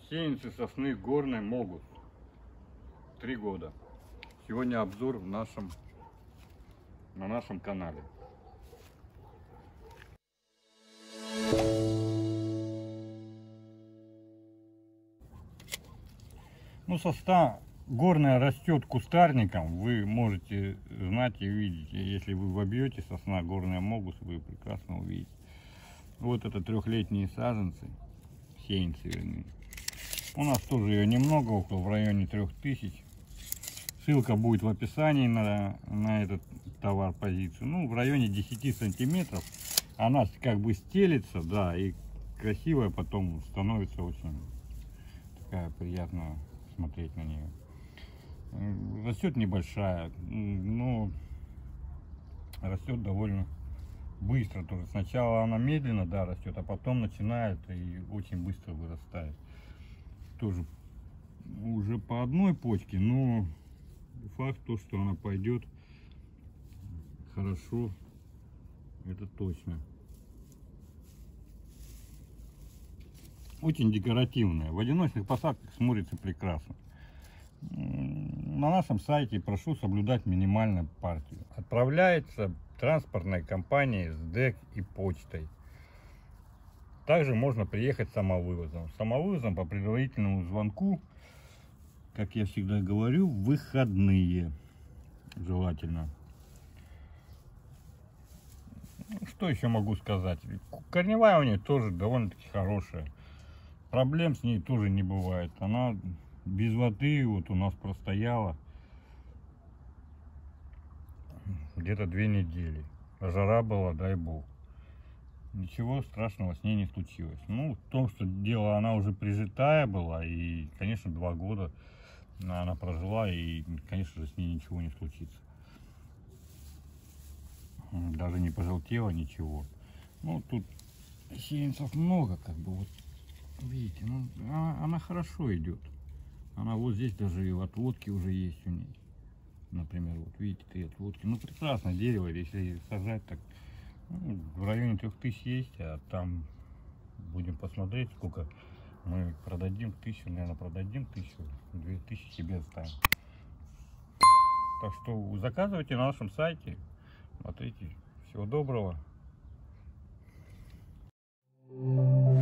Сеянцы сосны горной могут 3 года. Сегодня обзор на нашем канале. Ну, сосна горная растет кустарником. Вы можете знать и видеть. Если вы вобьете сосна горная могус, вы прекрасно увидите. Вот это трехлетние саженцы, сеянцы вернее. У нас тоже ее немного, около в районе 3000. Ссылка будет в описании на этот товар, позицию. Ну, в районе 10 сантиметров. Она как бы стелится, да, и красивая потом становится, очень такая приятная смотреть на нее. Растет небольшая, но растет довольно быстро тоже. Сначала она медленно, да, растет, а потом начинает и очень быстро вырастает. Тоже уже по одной почке, но факт то, что она пойдет хорошо, это точно. Очень декоративная. В одиночных посадках смотрится прекрасно. На нашем сайте прошу соблюдать минимальную партию. Отправляется транспортной компанией с ДЭК и почтой. Также можно приехать самовывозом. Самовывозом по предварительному звонку, как я всегда говорю, в выходные желательно. Что еще могу сказать? Корневая у нее тоже довольно-таки хорошая. Проблем с ней тоже не бывает. Она без воды вот у нас простояла где-то 2 недели. Жара была, дай бог. Ничего страшного с ней не случилось. Ну, в том, что дело, она уже прижитая была, и, конечно, 2 года она прожила, и, конечно же, с ней ничего не случится. Даже не пожелтела, ничего. Ну, тут сеянцев много, как бы, вот, видите, ну, она хорошо идет. Она вот здесь даже и отводки уже есть у ней. Например, вот видите, 3 отводки. Ну, прекрасное дерево, если сажать, так ну, в районе 3000 есть, а там будем посмотреть, сколько мы продадим. 1000, наверное, продадим, 1000-2000 себе оставим. Так что заказывайте на нашем сайте. Смотрите. Всего доброго.